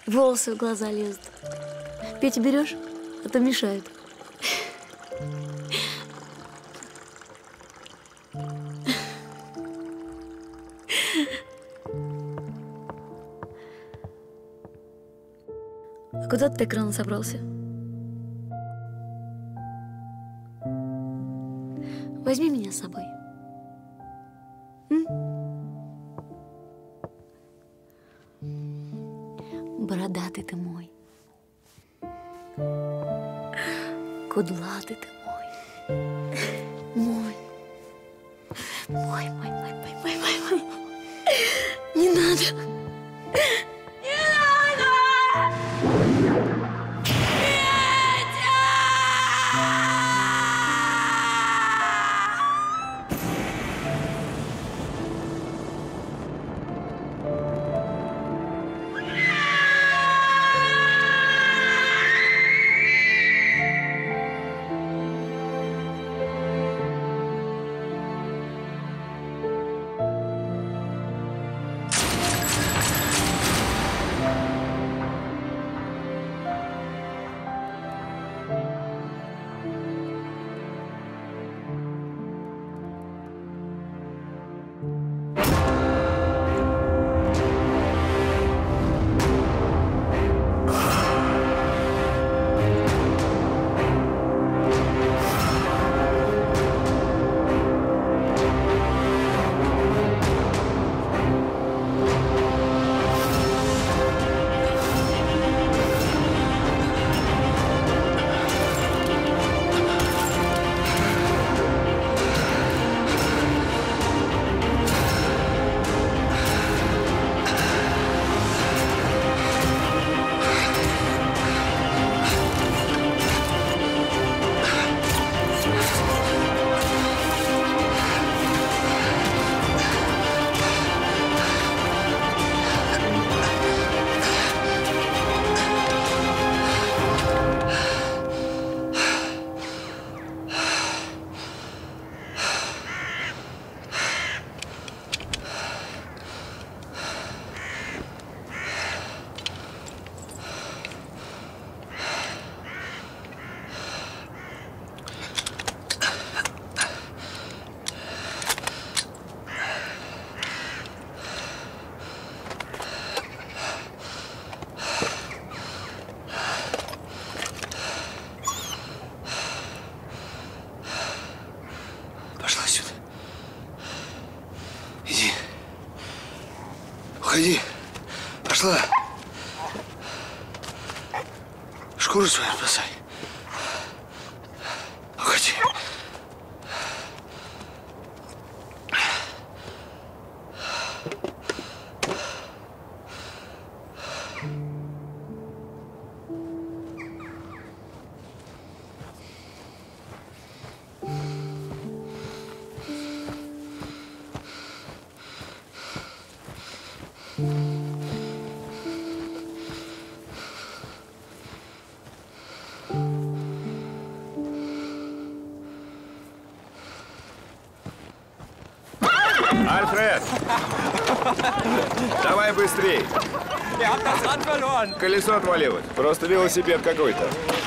Волосы в глаза лезут. Петю берешь, а то мешают. А куда ты так рано собрался? Возьми меня с собой. Бородатый ты мой. Кудлатый ты мой. Мой. Мой. Не надо. Уходи. Пошла. Шкуру свою спасай. Уходи. Альфред! Давай быстрей! Колесо отвалилось. Просто велосипед какой-то.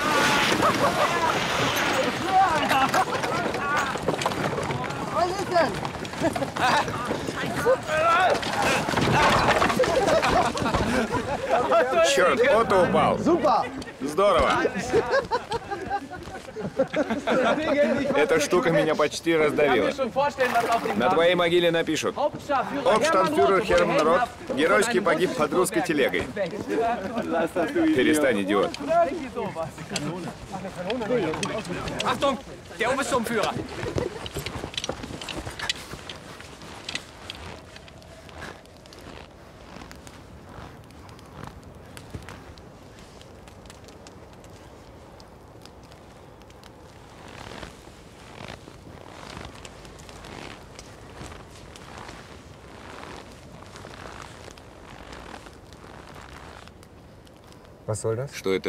Черт, Отто упал. Здорово. Эта штука меня почти раздавила. На твоей могиле напишут: Обштандфюрер Херман Рот геройски погиб под русской телегой. Перестань, идиот. Achtung, der Obersturmführer! Что это?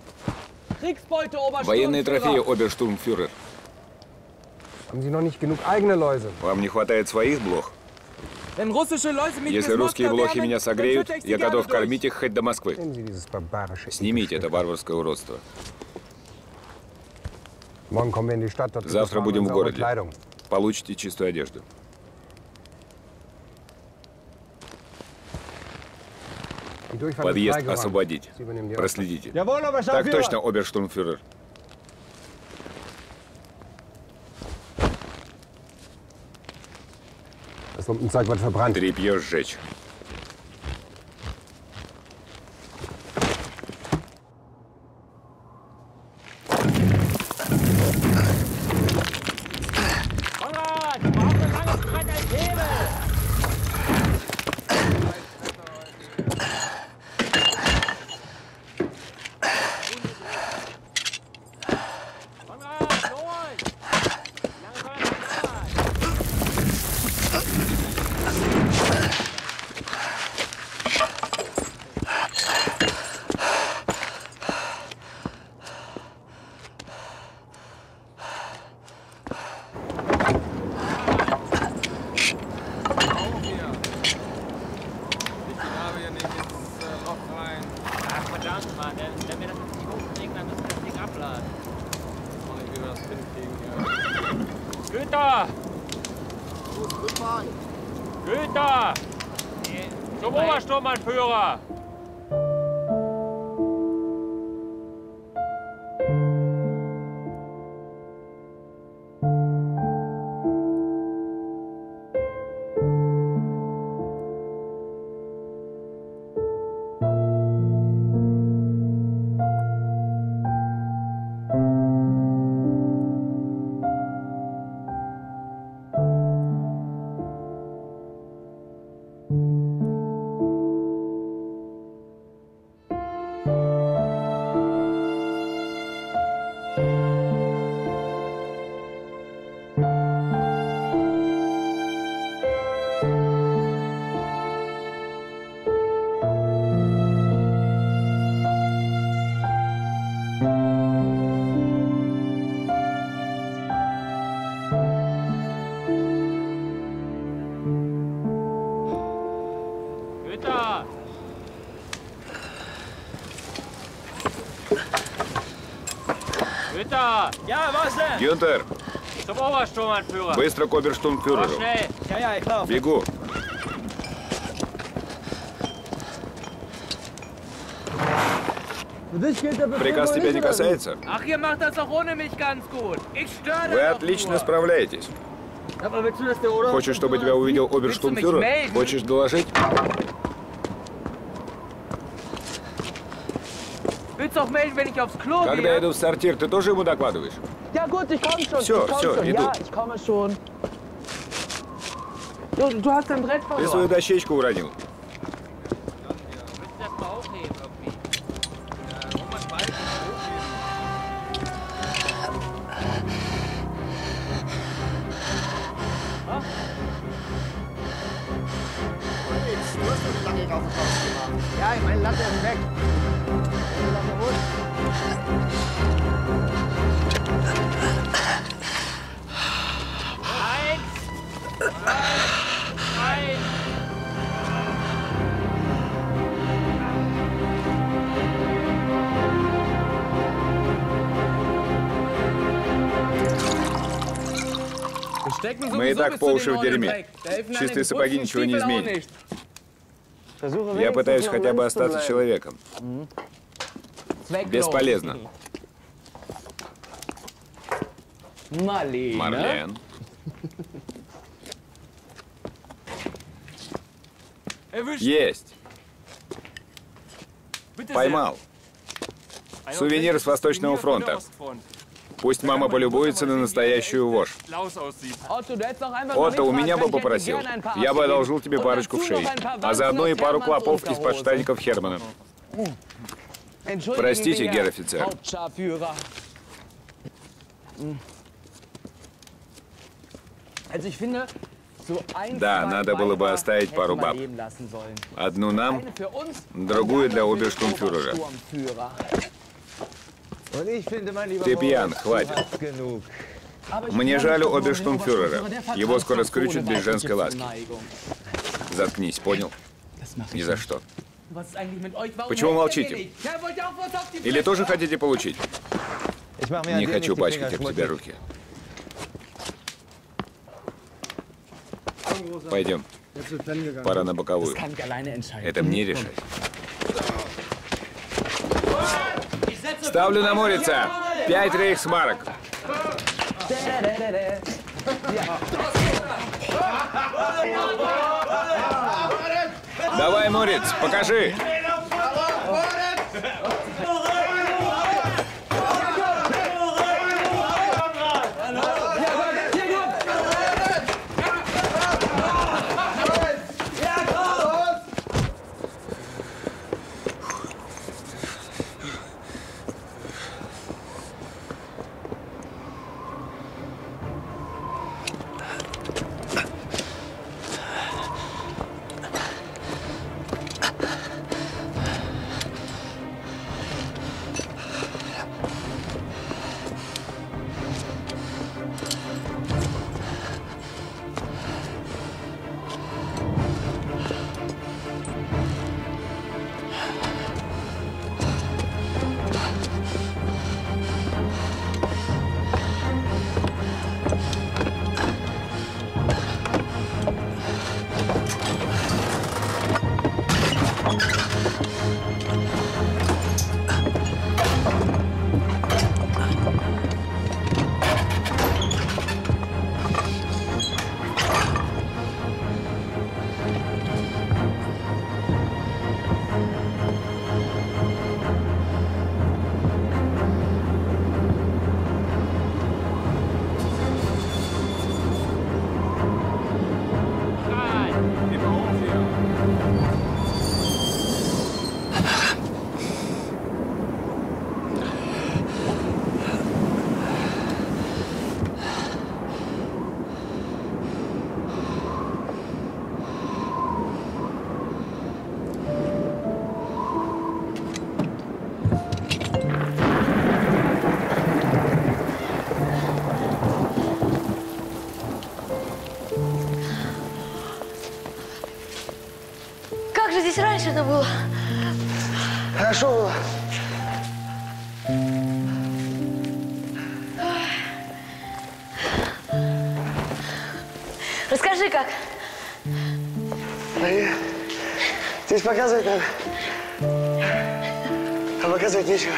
Военные трофеи, оберштурмфюрер. Вам не хватает своих блох? Если русские блохи меня согреют, я готов кормить их хоть до Москвы. Снимите это варварское уродство. Завтра будем в городе. Получите чистую одежду. Подъезд освободить. Проследите. Так точно, оберштурмфюрер. Тряпье сжечь. Güter! Güter! Zum Obersturmanführer! Ja, was denn? Гюнтер, Zum Obersturmanführer! быстро к оберштурмфюреру. Schnell! Ja, ich laufe. Бегу. Приказ тебя не касается? Ach, ihr macht das doch ohne mich ganz gut. Ich störe Вы отлично справляетесь. Хочешь, чтобы тебя увидел оберштурмфюрер? Хочешь доложить? Willst doch melden, wenn ich aufs Klo Когда я иду в сортир, ты тоже ему докладываешь? Ja gut, ich komme schon. Все, ich komm все, schon. иду. Ja, ich komme schon. Du hast dein Brett Ты свою verloren. дощечку уронил. Willst du das mal hochheben irgendwie? Ja, meine Latte ist weg. Мы и так по уши в дерьме. Чистые сапоги ничего не изменят. Я пытаюсь хотя бы остаться человеком. Бесполезно. Марлен. Есть. Поймал. Сувенир с Восточного фронта. Пусть мама полюбуется на настоящую вошь. Отто, у меня бы попросил. Я бы одолжил тебе парочку вшей. А заодно и пару клопов из подштанников Хермана. Простите, гер-офицер. Да, надо было бы оставить пару баб. Одну нам, другую для оберштурмфюрера. Ты пьян, хватит. Мне жаль оберштурмфюрера. Его скоро скрючат без женской ласки. Заткнись, понял? Ни за что. Was ist eigentlich mit euch? Warum Почему helft ihr молчите? mir nicht? Ja, wollt ihr auch was auf die Или тоже хотите получить? Ich mach mir Не an dir хочу nicht die пачкать Finger об тебя schmutzig. руки. Пойдем. Пора на боковую. Kann ich alleine entscheiden. Это мне решать. Ставлю на Морица 5 рейхсмарок. Давай, Мориц, покажи. Как же здесь раньше-то было? Хорошо было. Расскажи, как. Здесь показывать надо. А показывать нечего.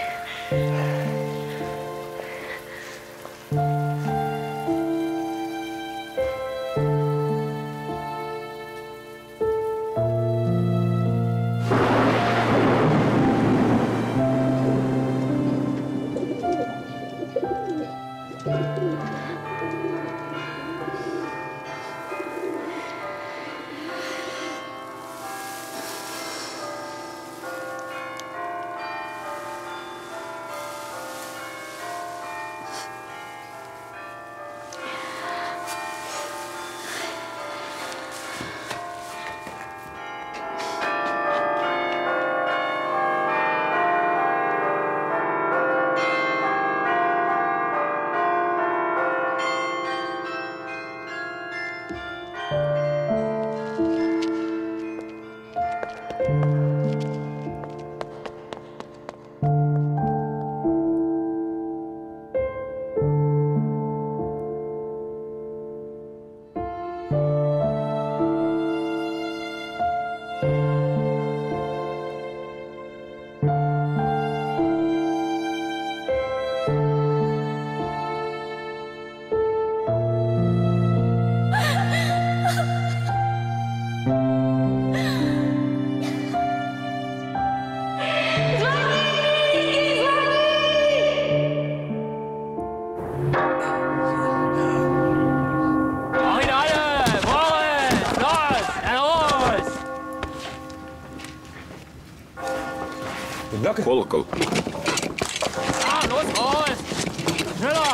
Колокол. Ah, los, los! Schneller!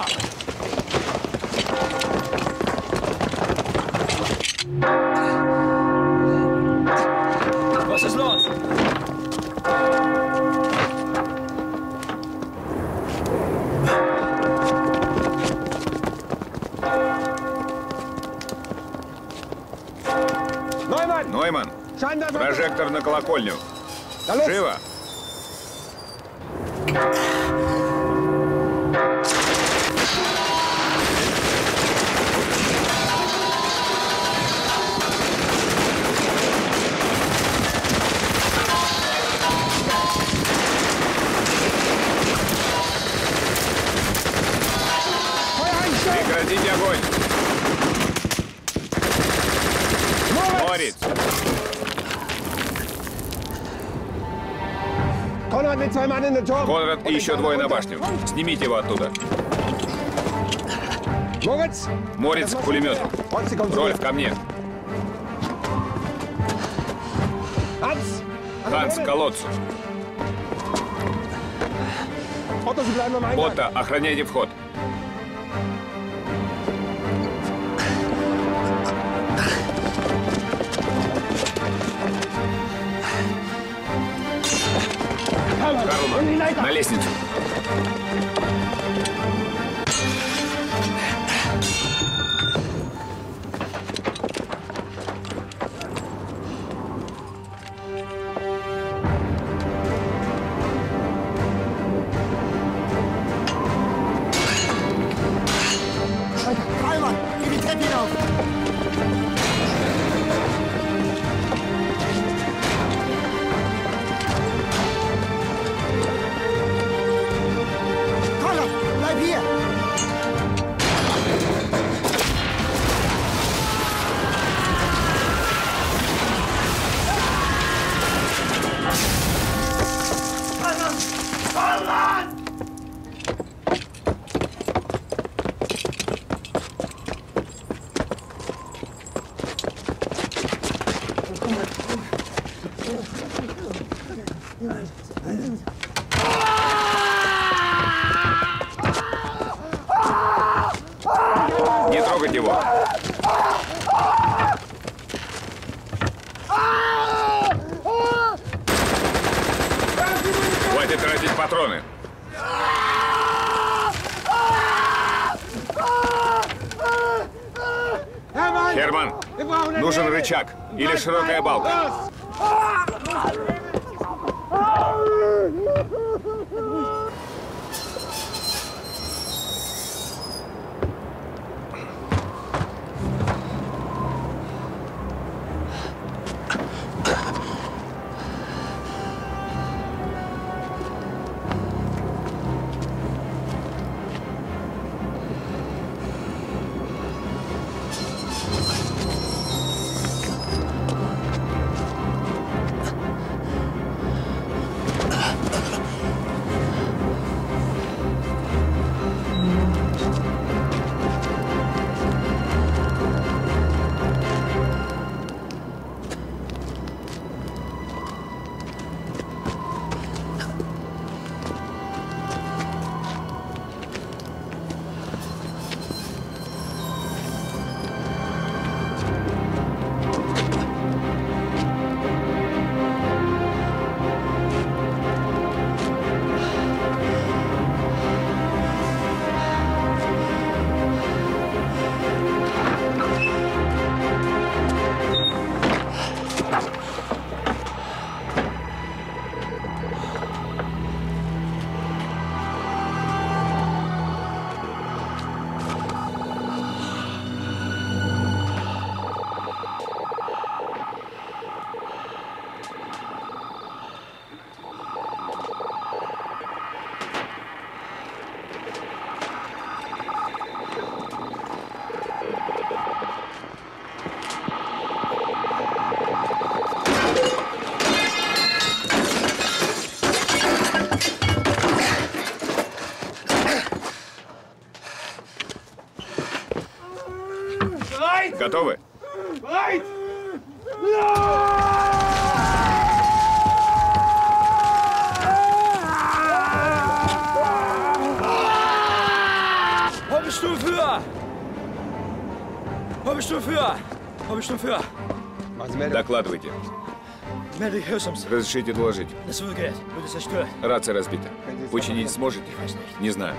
Was ist los? Neumann! Прожектор на колокольню. Живо! Прекратите огонь! Морец! Конрад и еще двое на башню. Снимите его оттуда. Морец к пулемету. Рольф, ко мне. Ханс, к колодцу. Отто, охраняйте вход. Карлман, на лестницу. Kallmann, geh die Treppe hinauf! Konrad, bleib hier! Не трогать его. Хватит тратить патроны. Херман, нужен рычаг или широкая балка. Готовы? Habe ich nur für! Habe ich nur für! Habe ich nur für! Докладывайте. Melde Hirschams. Разрешите доложить. Das Rührgerät wurde zerstört. Рация разбита. Починить сможете? Не знаю.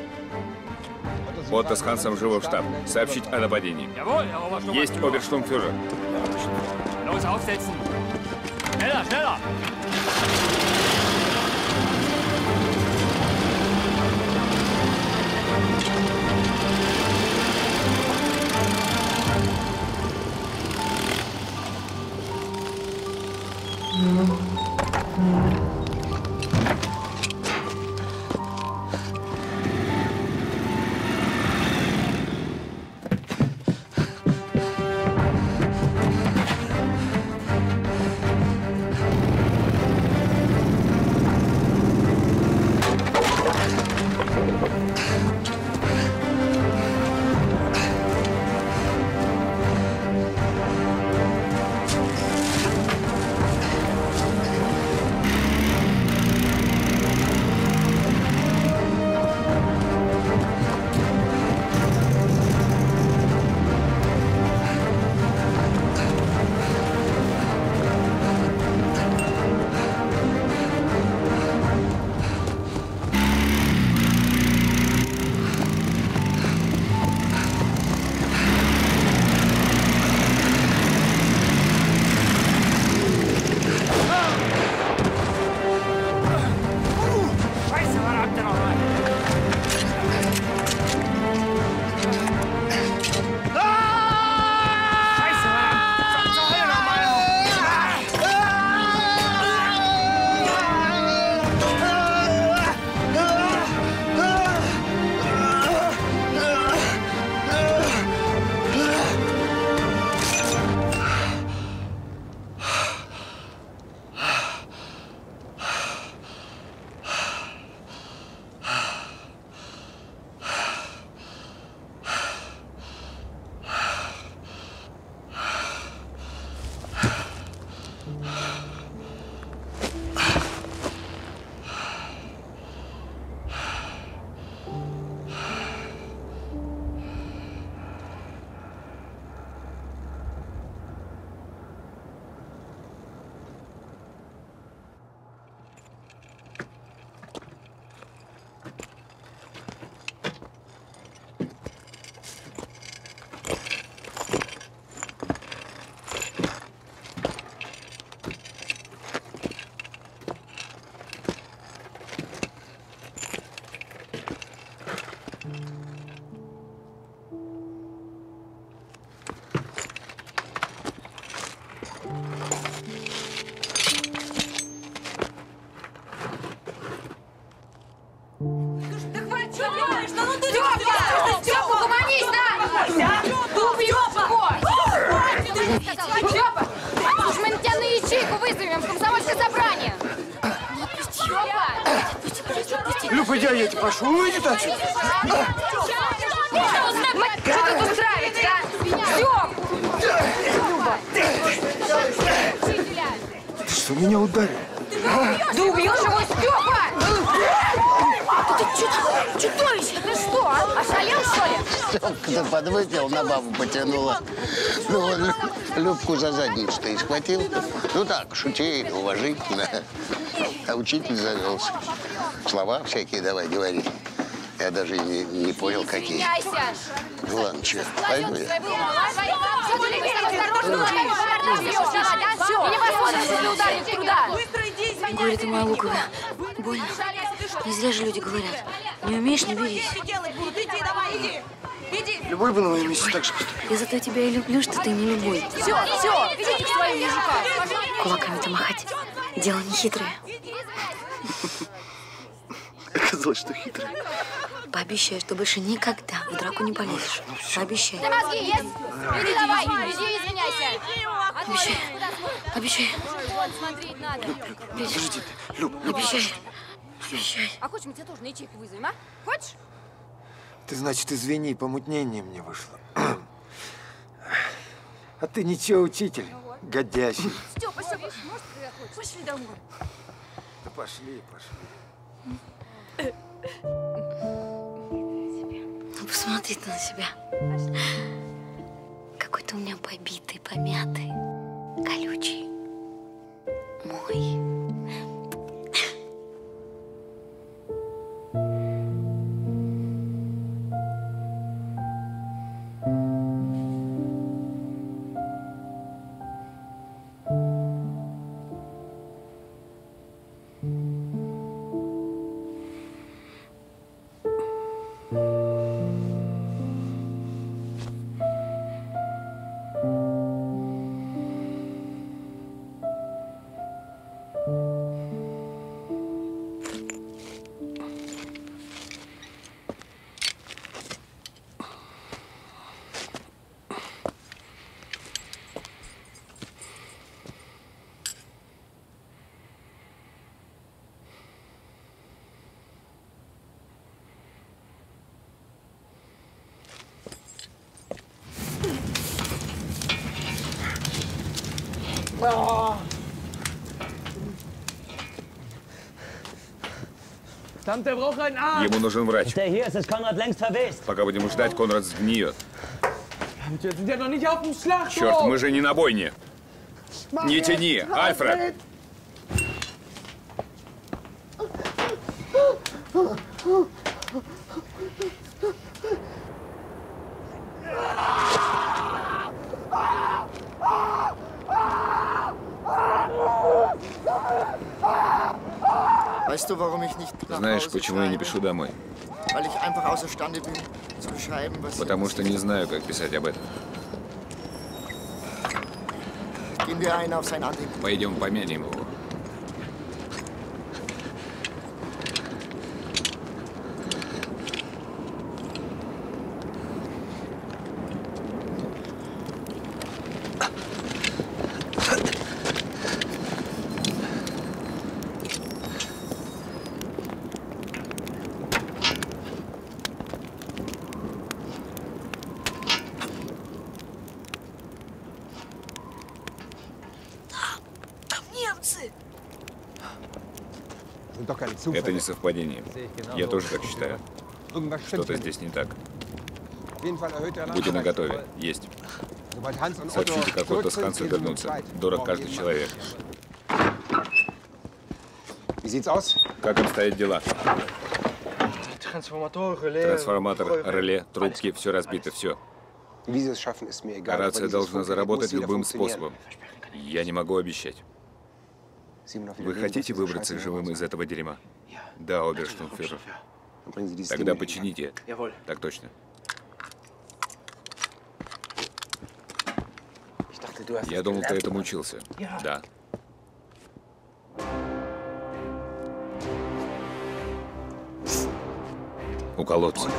Отто с Хансом живо в штаб. Сообщить о нападении. Jawohl, Herr Oberstufenführer. Есть оберштурмфюрер. Los, aufsetzen! Schneller, schneller! Люба, я тебя прошу, уйди отсюда. Что тут устраиваете, а? Ты что, меня ударил? Ты убьешь его, Степа! Ты что, чудовище? Ты что, ошалел, что ли? Степка-то подвыпил, на бабу потянула. Ну, он Любку за задницу-то и схватил. Ну так, шутейно, уважительно. А учитель завелся. Слова всякие давай говорить. Я даже не понял, какие. Ну ладно, что, пойду я. Горе ты моя луковая. Больно. Не зря же люди говорят. Не умеешь, не берись. Любой бы на моем месте так же поступил. Я зато тебя и люблю, что ты не любой. Все, идите к своим мужикам. Кулаками-то махать. Дело не хитрое. Оказалось, что хитрый. Пообещай, что больше никогда в драку не полезешь. Пообещай. Ты мозги есть? Иди давай, иди извиняйся. Обещай. Обещай. Смотреть надо. Подожди ты, Люб, Обещай. Обещай. А хочешь, мы тебя тоже на ячейку вызовем, а? Хочешь? Ты, значит, извини, помутнение мне вышло. А ты ничего, учитель, годящий. Степа, может, когда хочешь? Пошли домой. Да пошли, пошли. Ну, посмотри ты на себя. Какой ты у меня побитый, помятый, колючий. Мой. Ему нужен врач. Der hier ist, ist Konrad längst verwest. Пока будем ждать, Конрад сгниет. Wir sind ja noch nicht auf dem Schlachthof. Черт, мы же не на бойне. Не тяни, Альфред! Weißt du, warum ich nicht nach Знаешь, Hause почему я не schreibe? пишу домой? Weil ich einfach außerstande bin, zu beschreiben, was Потому hier что не знаю, как писать об этом. passiert. Gehen wir ein auf sein Andenken. Пойдем помянем его. Это не совпадение. Я тоже так считаю. Что-то здесь не так. Будьте наготове. Есть. Сообщите, как Отто с Хансом вернутся. Дорог каждый человек. Как обстоят дела? Трансформатор, реле, трубки, все разбито, все. Рация должна заработать любым способом. Я не могу обещать. Вы хотите выбраться живым из этого дерьма? Да, оберштурмфюрер. Тогда почините. Так точно. Я думал, ты этому учился. Да. У колодца.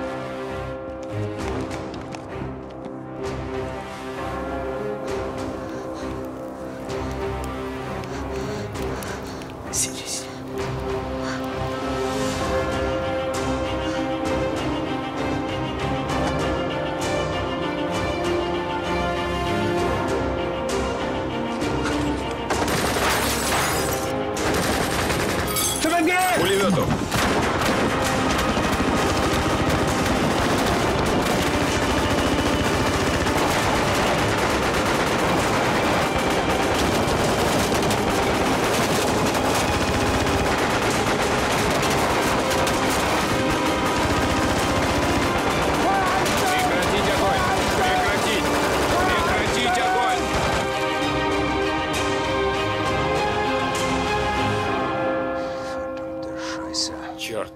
Пулемету! Прекратить огонь! Прекратить! Прекратить огонь! Черт!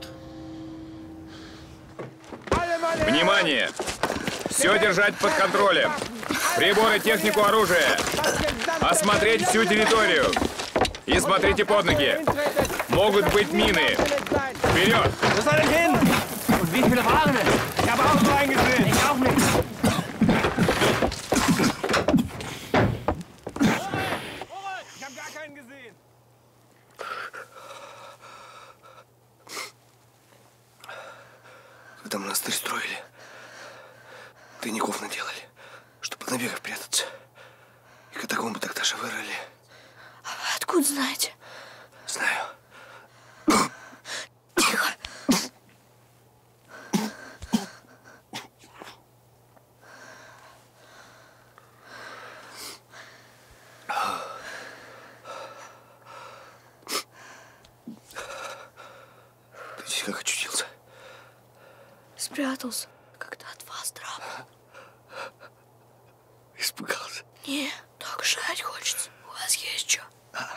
Внимание! Все держать под контролем! Приборы, технику, оружие! Осмотреть всю территорию! И смотрите под ноги! Могут быть мины! Вперед! Wie viele waren es? Ich habe auch nur einen gesehen. Ich auch nicht. Ich habe gar keinen gesehen. Когда монастырь строили, тайников наделали, чтобы от набегов прятаться. И катакомбы тогда же вырыли. Откуда знаете? Знаю. Тихо. Ты здесь как очутился? Спрятался, когда от вас драпал. Испугался. Не, так жрать хочется. У вас есть что?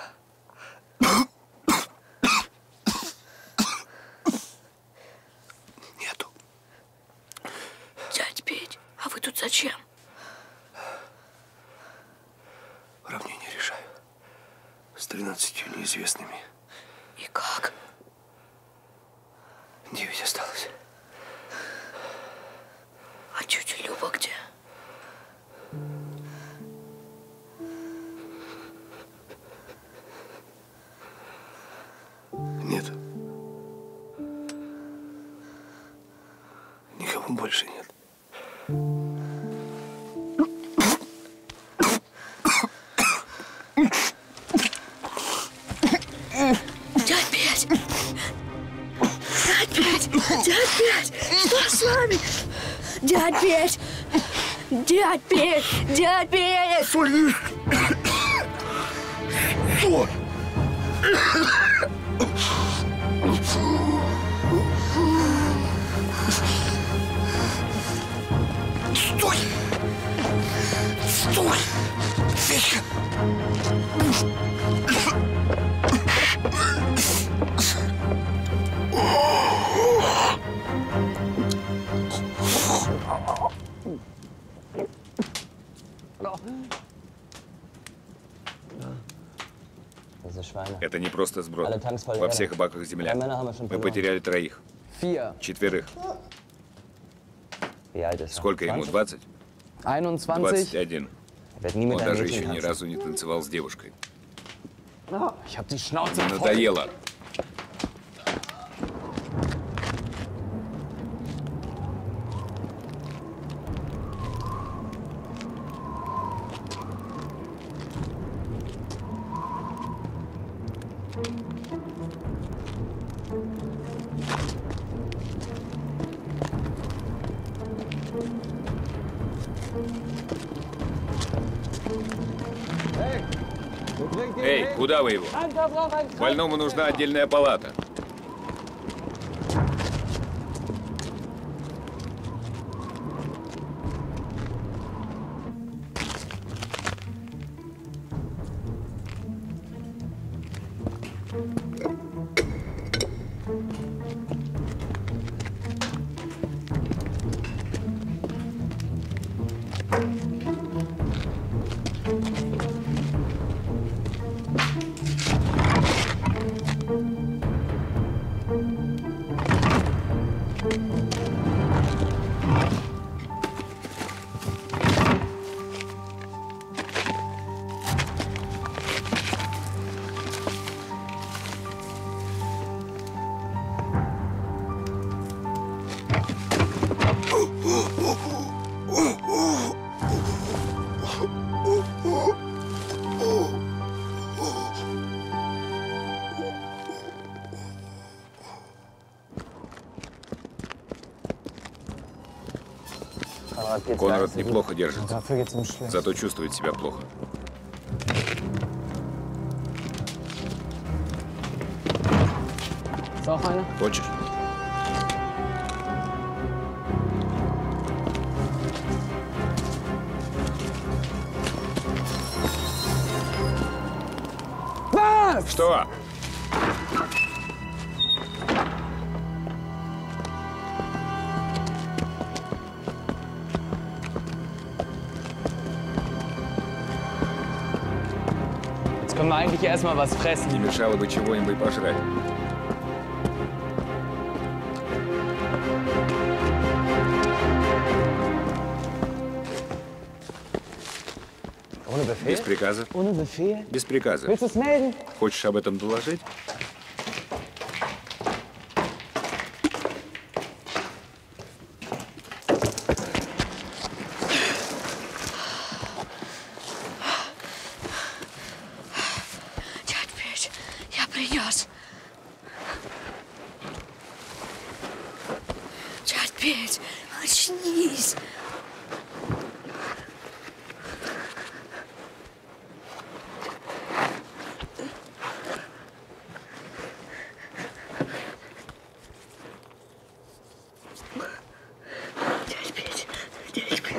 Нету. Дядь Петь, а вы тут зачем? Уравнение решаю. С 13 неизвестными. И как? 9 осталось. А тетя Люба где? Нет. Никого больше нет. Дядь Петь! Дядь Петь! Дядь Петь! Что с вами? Дядь Петь! Дядь Петь! Дядь Петь! Соль! Что? Стой! Стой! Федька! Это не просто сброд. Во всех баках земля. Мы потеряли 3. 4. Сколько ему? 20? 21. Он даже еще ни разу не танцевал с девушкой. Надоело. Эй, куда вы его? Больному нужна отдельная палата. Конрад неплохо держится, зато чувствует себя плохо. Хочешь? Что? Können wir eigentlich erstmal was fressen? Не мешало бы чего-нибудь пожрать. Без приказа? Без приказа. Хочешь об этом доложить? Дядь Петь, очнись! Дядь Петь, дядь Петь.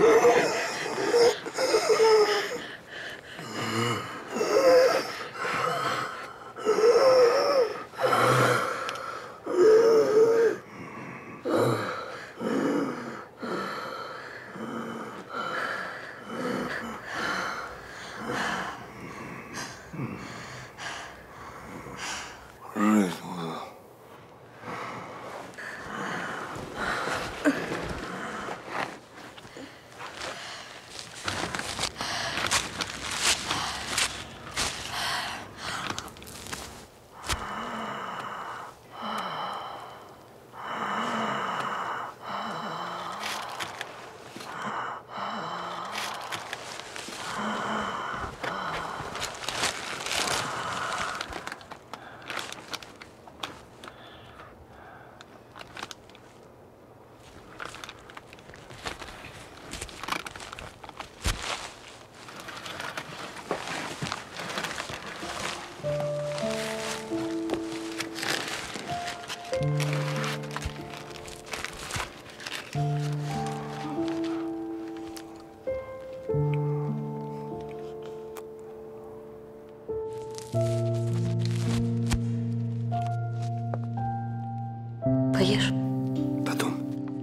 Поешь? Потом.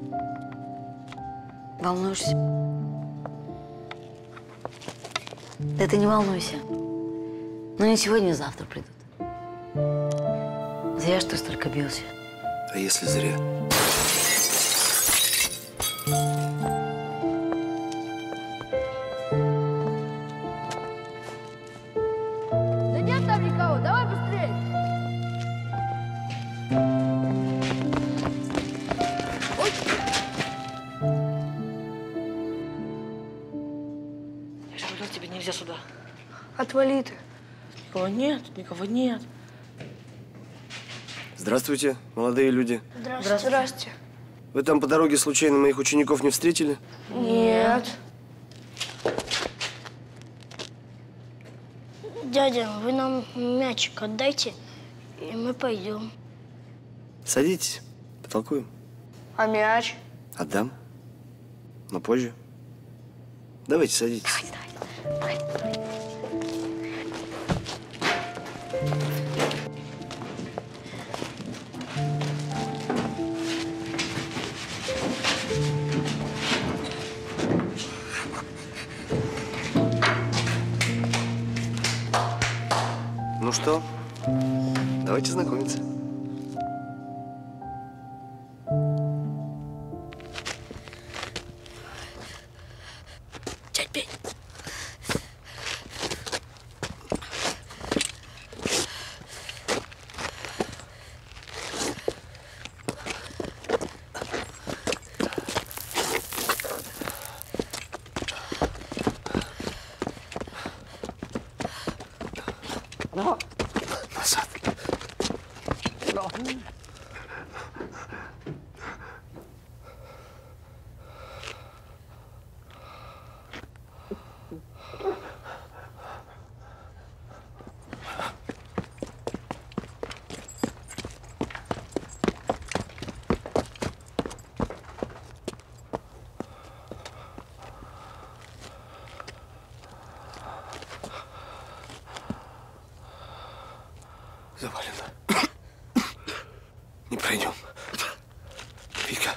Волнуешься? Да ты не волнуйся. Ну не сегодня, завтра придут. Зря, что столько бился. А если зря? Да нет там никого, давай быстрее. Я же говорил, тебе нельзя сюда. Отвали ты. Никого нет, никого нет. Здравствуйте, молодые люди. Здрасте. Вы там по дороге случайно моих учеников не встретили? Нет. Дядя, вы нам мячик отдайте, и мы пойдем. Садитесь, потолкуем. А мяч? Отдам. Но позже. Давайте, садитесь. Давай. Ну что, давайте знакомиться. Дядь Петь. Назад. Завалено. Не пройдем. Вика.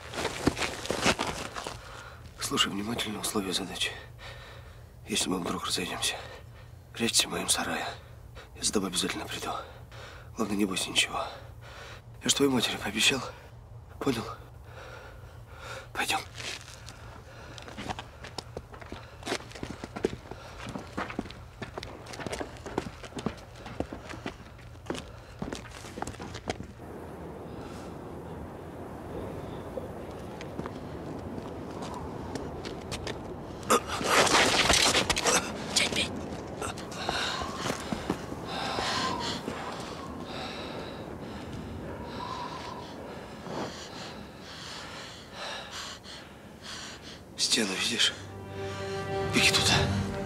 Слушай внимательно условия задачи. Если мы вдруг разойдемся, прячься в моем сарае. Я за тобой обязательно приду. Главное, не бойся ничего. Я ж твоей матери пообещал. Понял? Пойдем. Стену видишь? Беги туда.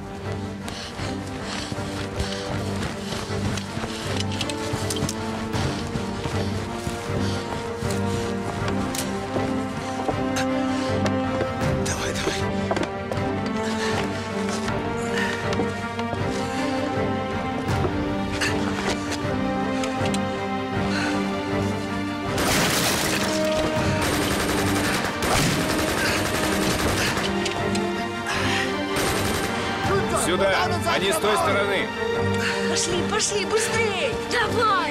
Давай, давай. Сюда! Они с той стороны! Пошли, быстрей! Давай!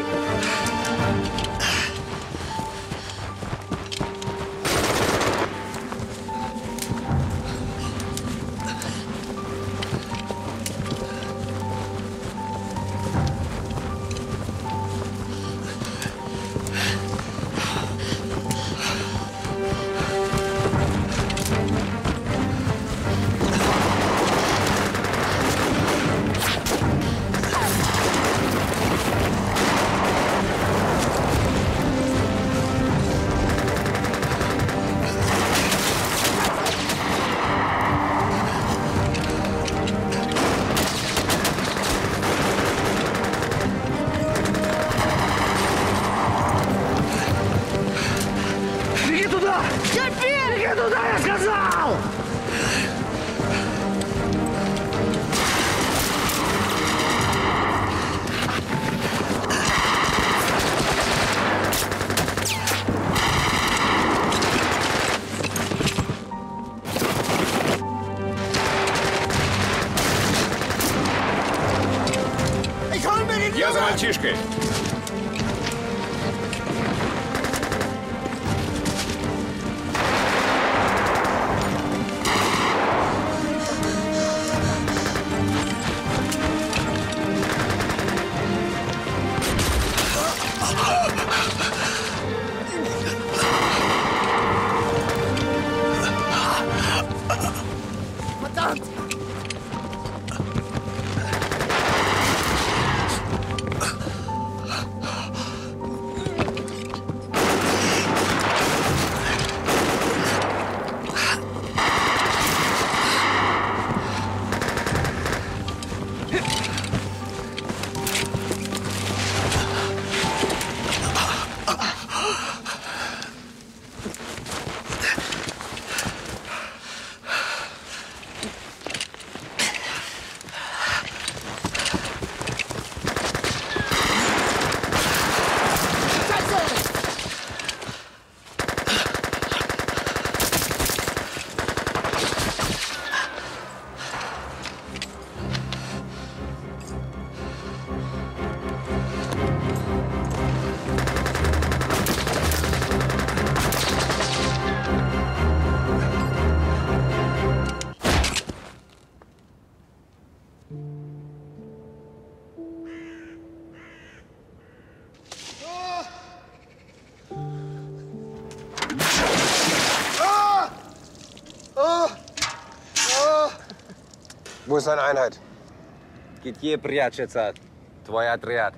Wo ist seine Einheit? Где прячется твой отряд?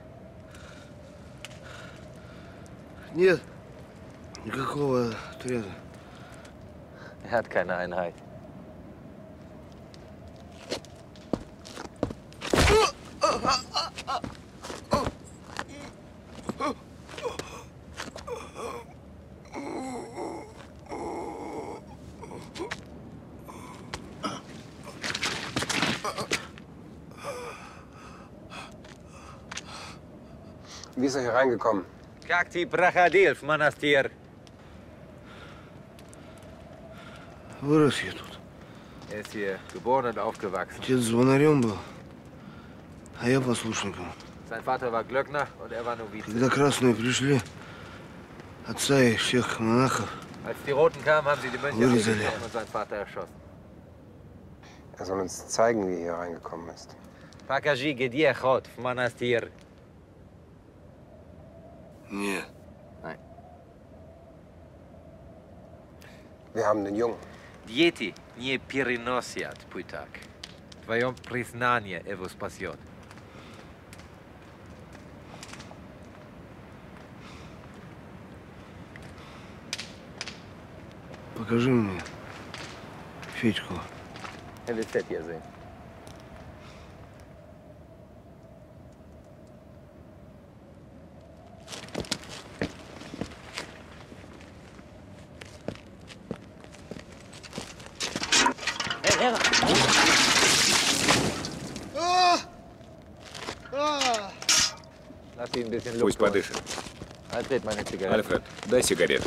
Нет, никакого отряда. Er hat keine Einheit. Wie ist er hier reingekommen? Как ты проходил в монастырь? Вырос я тут. Er ist hier geboren und aufgewachsen. Отец звонарем был, а я послушником. Sein Vater war Glöckner und er war Novize. Когда красные пришли, отца и всех монахов Als die Roten kamen, haben sie die Mönche вырезали. aufgenommen und seinen Vater erschossen. Er soll uns zeigen, wie er hier reingekommen ist. Покажи, где ход в монастырь. Нет. Nein. Wir haben den Jungen. Дети не переносят пыток. В твоем признании его спасет. Покажи мне Федьку. Er will Fett sehen. Lass ihn ein bisschen Luft Пусть подышит. Alfred, meine Zigarette. Альфред, дай сигарету.